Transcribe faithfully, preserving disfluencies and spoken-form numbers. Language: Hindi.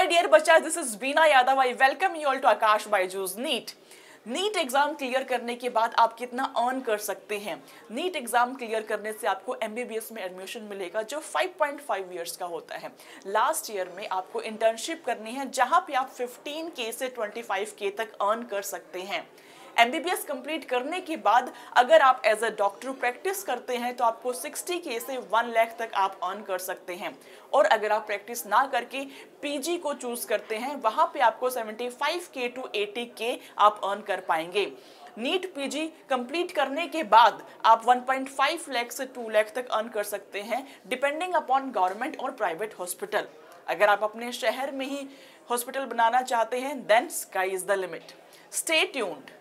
dear बच्चा, this is Beena Yadav. I welcome you all to Akash Byju's NEET NEET exam clear करने के बाद आप कितना अर्न कर सकते हैं। नीट एग्जाम क्लियर करने से आपको एमबीबीएस में एडमिशन मिलेगा जो फाइव पॉइंट फाइव इयर्स का होता है। लास्ट ईयर में आपको इंटर्नशिप करनी है जहां पे आप फिफ्टीन के से ट्वेंटी फाइव के तक अर्न कर सकते हैं। एमबीबीएस कंप्लीट करने के बाद अगर आप एज अ डॉक्टर प्रैक्टिस करते हैं तो आपको सिक्सटी के से वन लाख तक आप अर्न कर सकते हैं। और अगर आप प्रैक्टिस ना करके पीजी को चूज करते हैं वहां पे आपको seventy five K to eighty K आप अर्न कर पाएंगे। नीट पीजी कंप्लीट करने के बाद आप वन पॉइंट फाइव लाख से टू लाख तक अर्न कर सकते हैं डिपेंडिंग अपॉन गवर्नमेंट और प्राइवेट हॉस्पिटल। अगर आप अपने शहर में ही हॉस्पिटल बनाना चाहते हैं then sky is the limit. Stay tuned.